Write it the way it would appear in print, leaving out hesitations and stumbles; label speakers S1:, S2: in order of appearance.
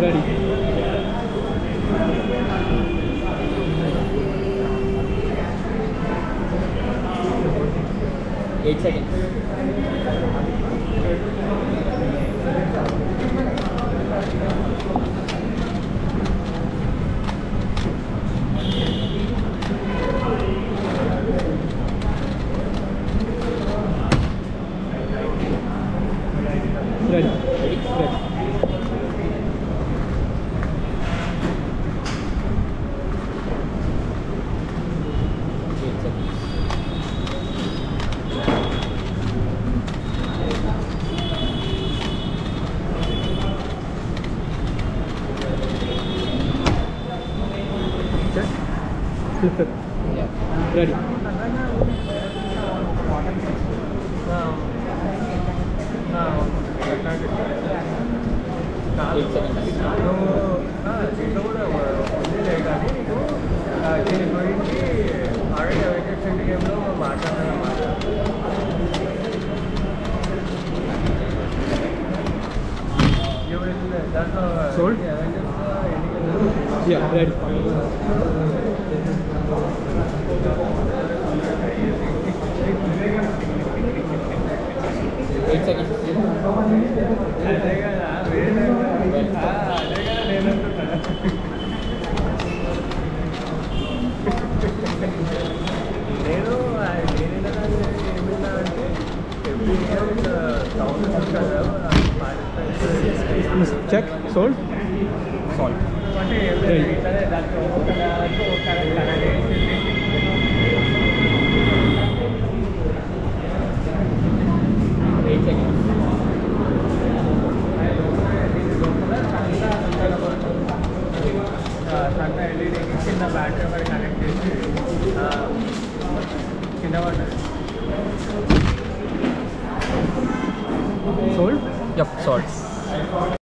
S1: Ready. 8 seconds. Ready. Ready. 8 seconds. Flip it. Yeah. Ready. Sold? Yeah, ready. Eight seconds. Check. Sold. Sold. Ready. 8 seconds. Sold? Yep, sold.